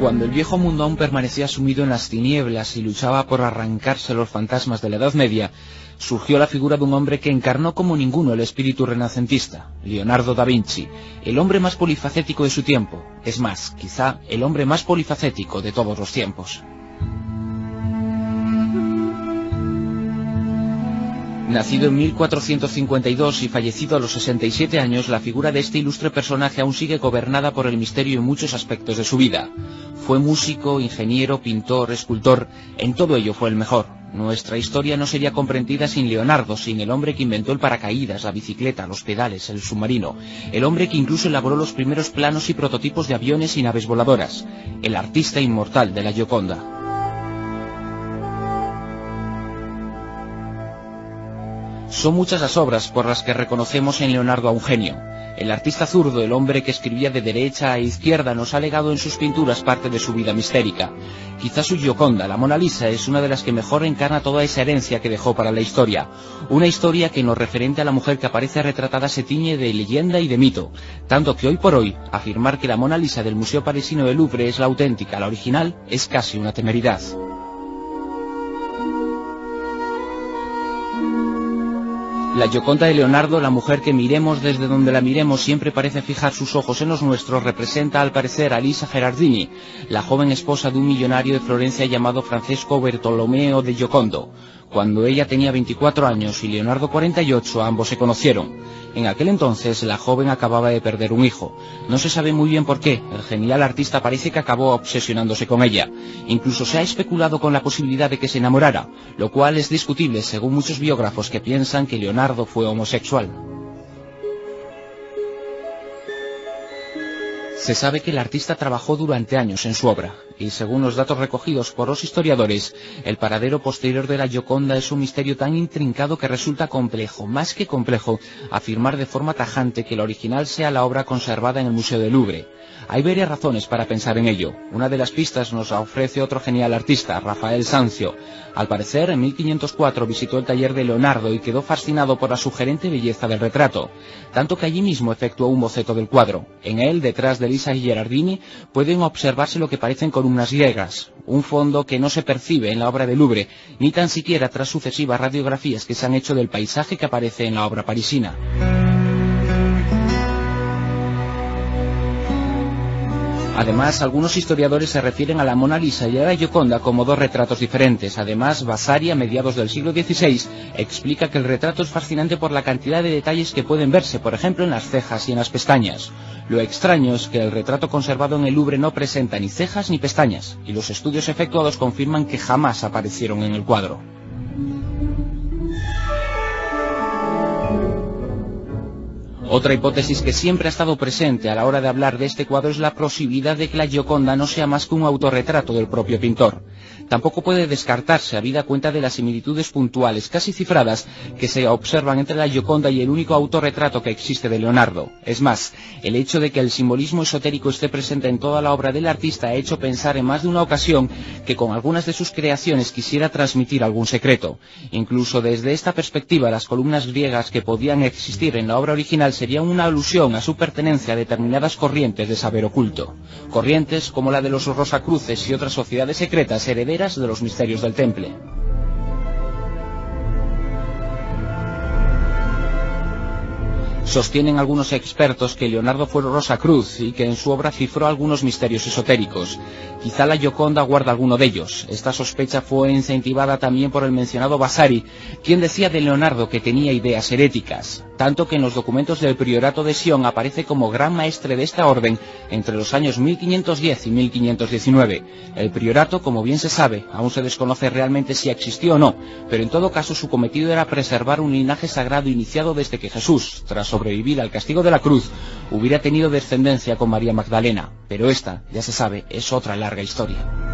Cuando el viejo mundo aún permanecía sumido en las tinieblas y luchaba por arrancarse los fantasmas de la Edad Media, surgió la figura de un hombre que encarnó como ninguno el espíritu renacentista, Leonardo da Vinci, el hombre más polifacético de su tiempo, es más, quizá el hombre más polifacético de todos los tiempos. Nacido en 1452 y fallecido a los 67 años, la figura de este ilustre personaje aún sigue gobernada por el misterio en muchos aspectos de su vida. Fue músico, ingeniero, pintor, escultor, en todo ello fue el mejor. Nuestra historia no sería comprendida sin Leonardo, sin el hombre que inventó el paracaídas, la bicicleta, los pedales, el submarino, el hombre que incluso elaboró los primeros planos y prototipos de aviones y naves voladoras, el artista inmortal de la Gioconda. Son muchas las obras por las que reconocemos en Leonardo a un genio. El artista zurdo, el hombre que escribía de derecha a izquierda, nos ha legado en sus pinturas parte de su vida mistérica. Quizá su Gioconda, la Mona Lisa, es una de las que mejor encarna toda esa herencia que dejó para la historia. Una historia que en lo referente a la mujer que aparece retratada se tiñe de leyenda y de mito, tanto que hoy por hoy, afirmar que la Mona Lisa del Museo Parisino del Louvre es la auténtica, la original, es casi una temeridad. La Gioconda de Leonardo, la mujer que miremos desde donde la miremos siempre parece fijar sus ojos en los nuestros, representa al parecer a Lisa Gherardini, la joven esposa de un millonario de Florencia llamado Francesco Bertolomeo de Giocondo. Cuando ella tenía 24 años y Leonardo 48, ambos se conocieron. En aquel entonces la joven acababa de perder un hijo. No se sabe muy bien por qué, el genial artista parece que acabó obsesionándose con ella. Incluso se ha especulado con la posibilidad de que se enamorara, lo cual es discutible según muchos biógrafos que piensan que Leonardo fue homosexual. Se sabe que el artista trabajó durante años en su obra, y según los datos recogidos por los historiadores, el paradero posterior de la Gioconda es un misterio tan intrincado que resulta complejo, más que complejo, afirmar de forma tajante que la original sea la obra conservada en el Museo del Louvre. Hay varias razones para pensar en ello. Una de las pistas nos la ofrece otro genial artista, Rafael Sanzio. Al parecer, en 1504 visitó el taller de Leonardo y quedó fascinado por la sugerente belleza del retrato, tanto que allí mismo efectuó un boceto del cuadro. En él, detrás de Lisa Gherardini, pueden observarse lo que parecen columnas griegas, un fondo que no se percibe en la obra del Louvre, ni tan siquiera tras sucesivas radiografías que se han hecho del paisaje que aparece en la obra parisina. Además, algunos historiadores se refieren a la Mona Lisa y a la Gioconda como dos retratos diferentes. Además, Vasari, a mediados del siglo XVI, explica que el retrato es fascinante por la cantidad de detalles que pueden verse, por ejemplo, en las cejas y en las pestañas. Lo extraño es que el retrato conservado en el Louvre no presenta ni cejas ni pestañas, y los estudios efectuados confirman que jamás aparecieron en el cuadro. Otra hipótesis que siempre ha estado presente a la hora de hablar de este cuadro es la posibilidad de que la Gioconda no sea más que un autorretrato del propio pintor. Tampoco puede descartarse, habida cuenta de las similitudes puntuales, casi cifradas, que se observan entre la Gioconda y el único autorretrato que existe de Leonardo. Es más, el hecho de que el simbolismo esotérico esté presente en toda la obra del artista ha hecho pensar en más de una ocasión que con algunas de sus creaciones quisiera transmitir algún secreto. Incluso desde esta perspectiva, las columnas griegas que podían existir en la obra original serían una alusión a su pertenencia a determinadas corrientes de saber oculto. Corrientes como la de los Rosacruces y otras sociedades secretas herederas de los misterios del Temple. Sostienen algunos expertos que Leonardo fue Rosacruz y que en su obra cifró algunos misterios esotéricos. Quizá la Gioconda guarda alguno de ellos. Esta sospecha fue incentivada también por el mencionado Vasari, quien decía de Leonardo que tenía ideas heréticas, tanto que en los documentos del Priorato de Sion aparece como gran maestre de esta orden entre los años 1510 y 1519. El Priorato, como bien se sabe, aún se desconoce realmente si existió o no, pero en todo caso su cometido era preservar un linaje sagrado iniciado desde que Jesús, tras sobrevivir al castigo de la cruz, hubiera tenido descendencia con María Magdalena, pero esta, ya se sabe, es otra larga historia.